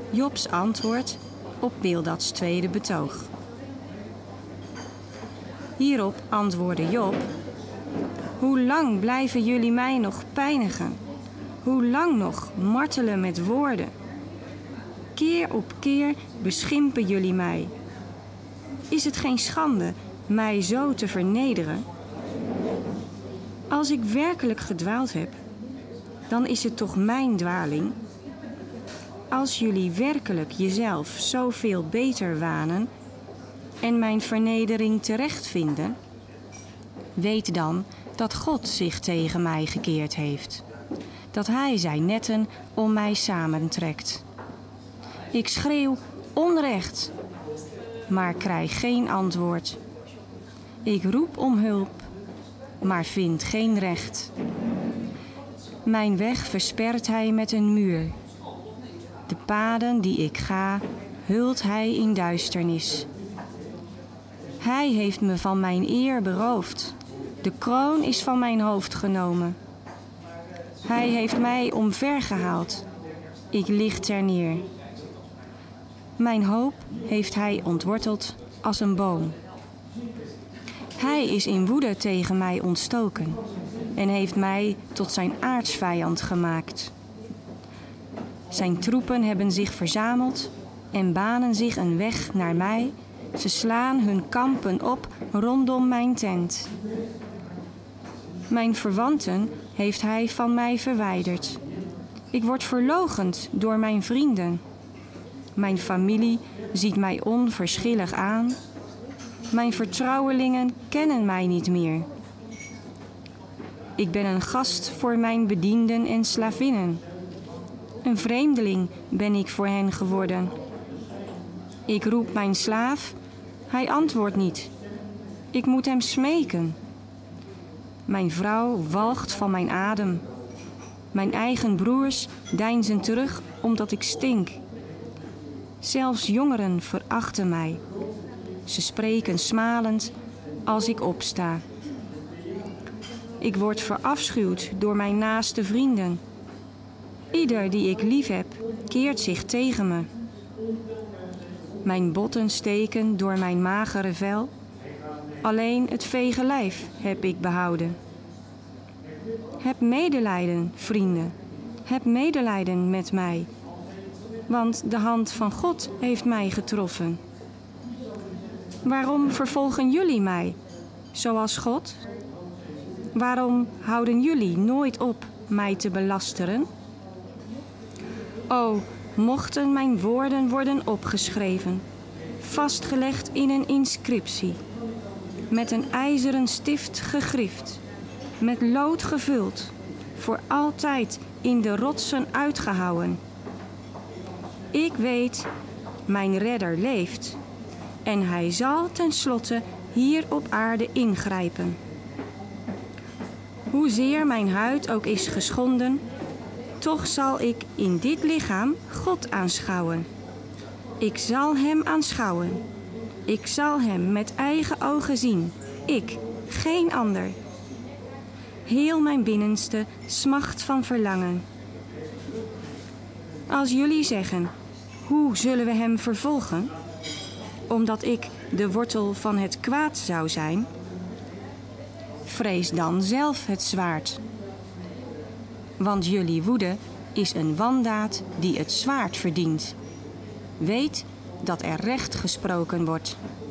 Jobs antwoord op Bildads tweede betoog. Hierop antwoordde Job: hoe lang blijven jullie mij nog pijnigen? Hoe lang nog martelen met woorden? Keer op keer beschimpen jullie mij. Is het geen schande mij zo te vernederen? Als ik werkelijk gedwaald heb, dan is het toch mijn dwaling? Als jullie werkelijk jezelf zoveel beter wanen en mijn vernedering terecht vinden, weet dan dat God zich tegen mij gekeerd heeft, dat Hij zijn netten om mij samentrekt. Ik schreeuw onrecht, maar krijg geen antwoord. Ik roep om hulp, maar vind geen recht. Mijn weg verspert Hij met een muur. De paden die ik ga, hult Hij in duisternis. Hij heeft me van mijn eer beroofd. De kroon is van mijn hoofd genomen. Hij heeft mij omvergehaald. Ik lig terneer. Mijn hoop heeft Hij ontworteld als een boom. Hij is in woede tegen mij ontstoken en heeft mij tot zijn aartsvijand gemaakt. Zijn troepen hebben zich verzameld en banen zich een weg naar mij. Ze slaan hun kampen op rondom mijn tent. Mijn verwanten heeft Hij van mij verwijderd. Ik word verloochend door mijn vrienden. Mijn familie ziet mij onverschillig aan. Mijn vertrouwelingen kennen mij niet meer. Ik ben een gast voor mijn bedienden en slavinnen. Een vreemdeling ben ik voor hen geworden. Ik roep mijn slaaf, hij antwoordt niet. Ik moet hem smeken. Mijn vrouw walgt van mijn adem. Mijn eigen broers deinzen terug omdat ik stink. Zelfs jongeren verachten mij. Ze spreken smalend als ik opsta. Ik word verafschuwd door mijn naaste vrienden. Ieder die ik lief heb, keert zich tegen me. Mijn botten steken door mijn magere vel. Alleen het vege lijf heb ik behouden. Heb medelijden, vrienden. Heb medelijden met mij. Want de hand van God heeft mij getroffen. Waarom vervolgen jullie mij, zoals God? Waarom houden jullie nooit op mij te belasteren? O, mochten mijn woorden worden opgeschreven, vastgelegd in een inscriptie, met een ijzeren stift gegrift, met lood gevuld, voor altijd in de rotsen uitgehouwen. Ik weet, mijn redder leeft, en Hij zal tenslotte hier op aarde ingrijpen. Hoezeer mijn huid ook is geschonden, toch zal ik in dit lichaam God aanschouwen. Ik zal Hem aanschouwen. Ik zal Hem met eigen ogen zien. Ik, geen ander. Heel mijn binnenste smacht van verlangen. Als jullie zeggen, hoe zullen we Hem vervolgen? Omdat ik de wortel van het kwaad zou zijn? Vrees dan zelf het zwaard. Want jullie woede is een wandaad die het zwaard verdient. Weet dat er recht gesproken wordt.